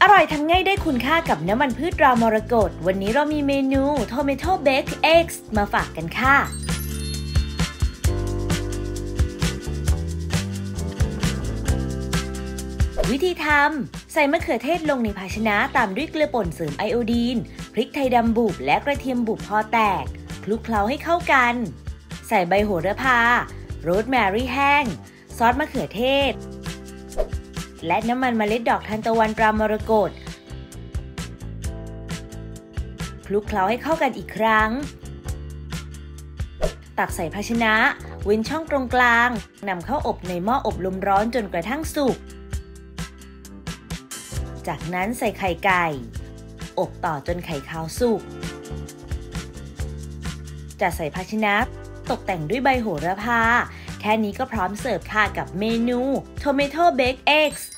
อร่อยทำง่ายได้คุณค่ากับน้ำมันพืชตรามรกตวันนี้เรามีเมนู Tomato Baked Eggs มาฝากกันค่ะวิธีทำใส่มะเขือเทศลงในภาชนะตามด้วยเกลือป่นเสริมไอโอดีนพริกไทยดำบุบและกระเทียมบุบพอแตกคลุกเคล้าให้เข้ากันใส่ใบโหระพาโรสแมรี่แห้งซอสมะเขือเทศและน้ำมันเมล็ดดอกทานตะวันตรามรกตคลุกเคล้าให้เข้ากันอีกครั้งตักใส่ภาชนะเว้นช่องตรงกลางนำเข้าอบในหม้ออบลมร้อนจนกระทั่งสุกจากนั้นใส่ไข่ไก่อบต่อจนไข่ขาวสุกจัดใส่ภาชนะตกแต่งด้วยใบโหระพาแค่นี้ก็พร้อมเสิร์ฟค่ะกับเมนู Tomato Baked Eggs